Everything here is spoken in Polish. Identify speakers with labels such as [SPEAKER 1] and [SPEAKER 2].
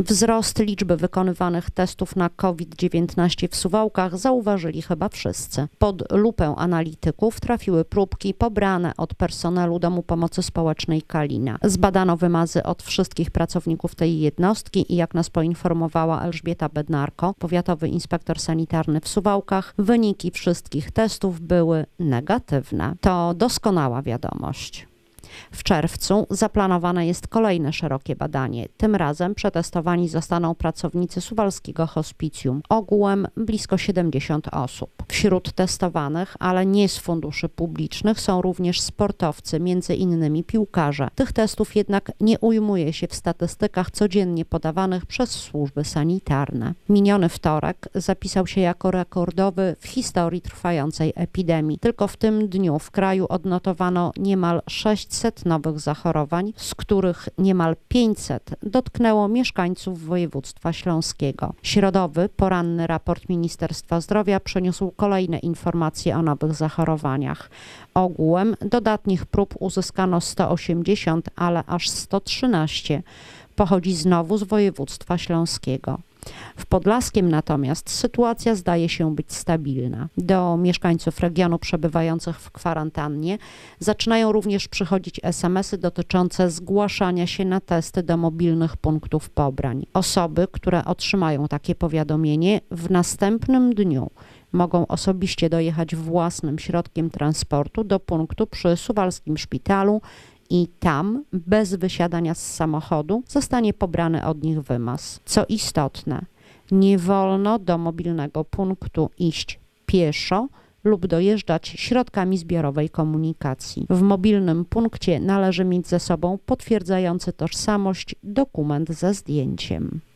[SPEAKER 1] Wzrost liczby wykonywanych testów na COVID-19 w Suwałkach zauważyli chyba wszyscy. Pod lupę analityków trafiły próbki pobrane od personelu Domu Pomocy Społecznej Kalina. Zbadano wymazy od wszystkich pracowników tej jednostki i jak nas poinformowała Elżbieta Bednarko, powiatowy inspektor sanitarny w Suwałkach, wyniki wszystkich testów były negatywne. To doskonała wiadomość. W czerwcu zaplanowane jest kolejne szerokie badanie. Tym razem przetestowani zostaną pracownicy suwalskiego hospicjum. Ogółem blisko 70 osób. Wśród testowanych, ale nie z funduszy publicznych, są również sportowcy, między innymi piłkarze. Tych testów jednak nie ujmuje się w statystykach codziennie podawanych przez służby sanitarne. Miniony wtorek zapisał się jako rekordowy w historii trwającej epidemii. Tylko w tym dniu w kraju odnotowano niemal 600 nowych zachorowań, z których niemal 500 dotknęło mieszkańców województwa śląskiego. Środowy, poranny raport Ministerstwa Zdrowia przyniósł kolejne informacje o nowych zachorowaniach. Ogółem dodatnich prób uzyskano 180, ale aż 113 pochodzi znowu z województwa śląskiego. W Podlaskiem natomiast sytuacja zdaje się być stabilna. Do mieszkańców regionu przebywających w kwarantannie zaczynają również przychodzić SMS-y dotyczące zgłaszania się na testy do mobilnych punktów pobrań. Osoby, które otrzymają takie powiadomienie, w następnym dniu mogą osobiście dojechać własnym środkiem transportu do punktu przy Suwalskim Szpitalu i tam, bez wysiadania z samochodu, zostanie pobrany od nich wymaz. Co istotne, nie wolno do mobilnego punktu iść pieszo lub dojeżdżać środkami zbiorowej komunikacji. W mobilnym punkcie należy mieć ze sobą potwierdzający tożsamość dokument ze zdjęciem.